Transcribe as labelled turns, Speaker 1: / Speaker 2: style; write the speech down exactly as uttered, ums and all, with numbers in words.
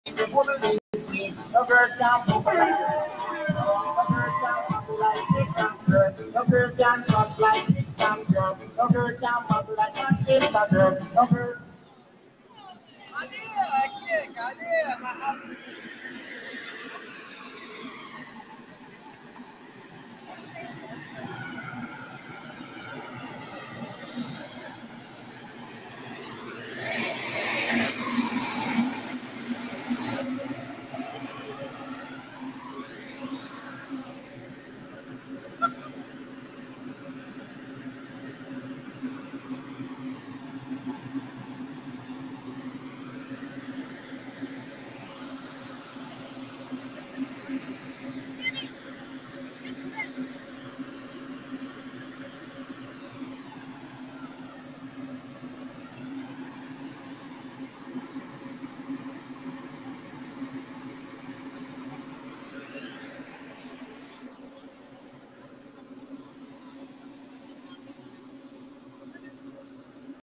Speaker 1: The woman is queen. No girl can move like her. No girl can move like this girl. No girl can talk like this girl. No girl can move like that sister girl. No girl.